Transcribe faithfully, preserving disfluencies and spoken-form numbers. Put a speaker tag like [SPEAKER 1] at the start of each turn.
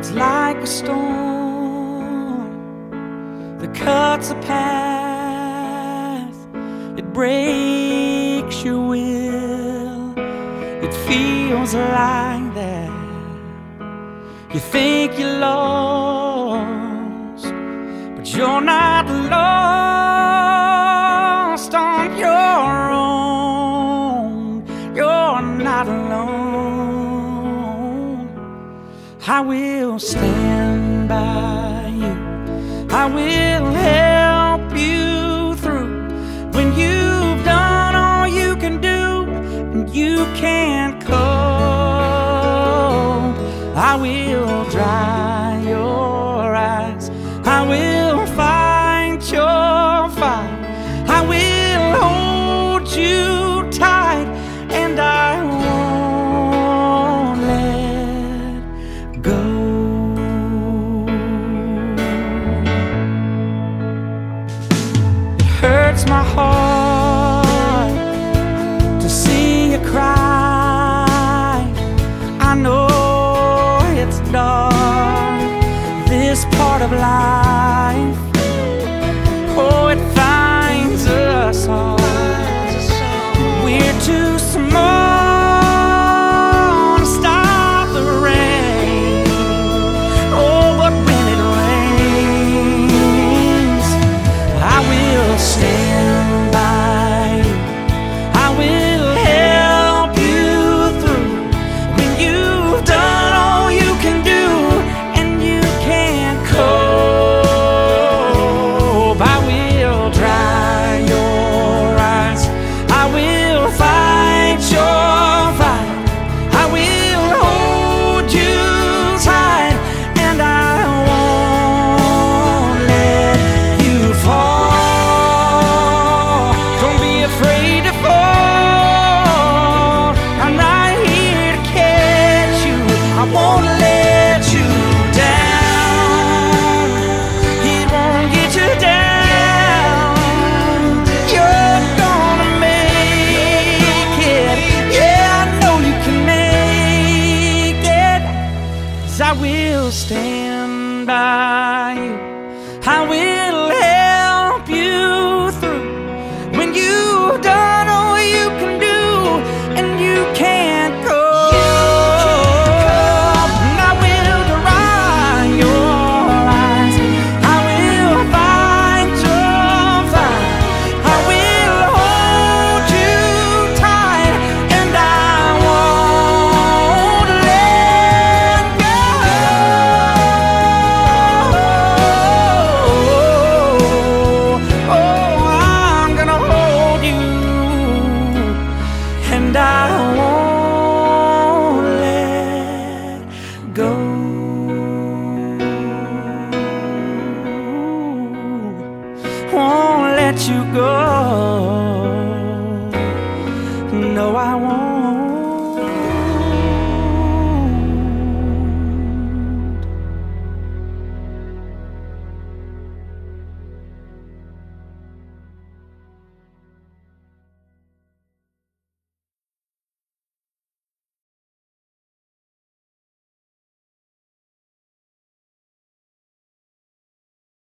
[SPEAKER 1] It's like a storm that cuts a path. It breaks your will. It feels like that. You think you're lost, but you're not lost on your own. You're not alone. I will stand by you. I will help you through when you've done all you can do and you can't cope. I will dry your eyes. I will fight your fight. I will hold you tight, and I won't let go. It hurts my heart to see you cry. I know it's dark, this part of life. Oh, it finds us all. We're too small to stop the rain. Oh, but when it rains, I will stand by you. I will help you through when you've done all you can do and you can't cope. I will dry your eyes. I will fight your fight. I will hold you tight, and I won't let you fall. Don't be afraid to fall. I'm right here to catch you. I won't let you down. It won't get you down. You're gonna make it. Yeah, I know you can make it. 'Cause I will stand by you. I will help you through when you've done all you can do and you can't go. And I will dry your eyes. I will fight your fight. I will hold you tight, and I won't let go. Oh, I'm gonna hold you, and I won't let go. Won't let you go.